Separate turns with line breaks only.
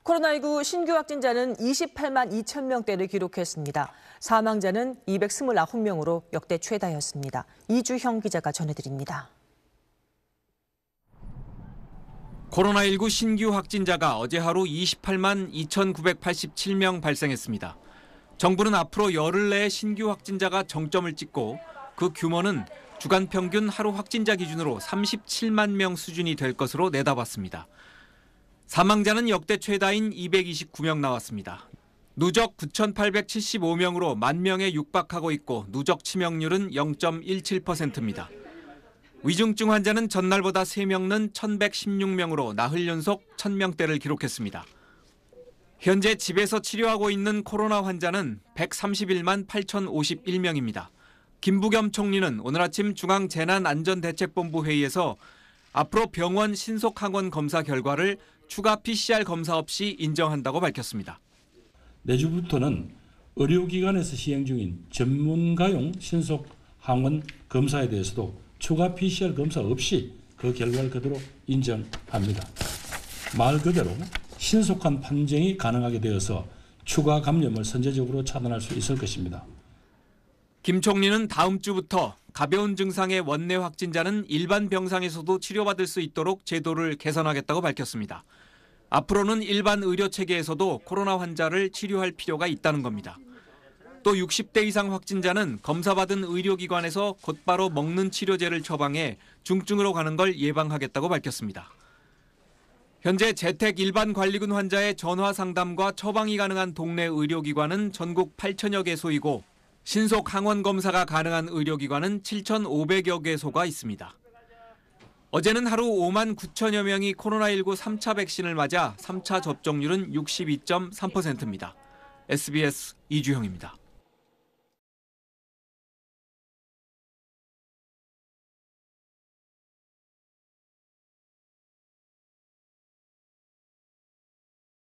코로나19 신규 확진자는 28만 2천 명대를 기록했습니다. 사망자는 229명으로 역대 최다였습니다. 이주형 기자가 전해드립니다.
코로나19 신규 확진자가 어제 하루 28만 2,987명 발생했습니다. 정부는 앞으로 열흘 내에 신규 확진자가 정점을 찍고 그 규모는 주간 평균 하루 확진자 기준으로 37만 명 수준이 될 것으로 내다봤습니다. 사망자는 역대 최다인 229명 나왔습니다. 누적 9,875명으로 만 명에 육박하고 있고 누적 치명률은 0.17%입니다. 위중증 환자는 전날보다 3명 는 1,116명으로 나흘 연속 1,000명대를 기록했습니다. 현재 집에서 치료하고 있는 코로나 환자는 131만 8,051명입니다. 김부겸 총리는 오늘 아침 중앙재난안전대책본부 회의에서 앞으로 병원 신속항원 검사 결과를 추가 PCR 검사 없이 인정한다고 밝혔습니다.
내주부터는 의료기관에서 시행 중인 전문가용 신속항원 검사에 대해서도 추가 PCR 검사 없이 그 결과를 그대로 인정합니다. 말 그대로 신속한 판정이 가능하게 되어서 추가 감염을 선제적으로 차단할 수 있을 것입니다.
김 총리는 다음 주부터 가벼운 증상의 원내 확진자는 일반 병상에서도 치료받을 수 있도록 제도를 개선하겠다고 밝혔습니다. 앞으로는 일반 의료 체계에서도 코로나 환자를 치료할 필요가 있다는 겁니다. 또 60대 이상 확진자는 검사받은 의료기관에서 곧바로 먹는 치료제를 처방해 중증으로 가는 걸 예방하겠다고 밝혔습니다. 현재 재택 일반 관리군 환자의 전화 상담과 처방이 가능한 동네 의료기관은 전국 8천여 개소이고 신속 항원 검사가 가능한 의료기관은 7,500여 개소가 있습니다. 어제는 하루 5만 9천여 명이 코로나19 3차 백신을 맞아 3차 접종률은 62.3%입니다. SBS 이주형입니다.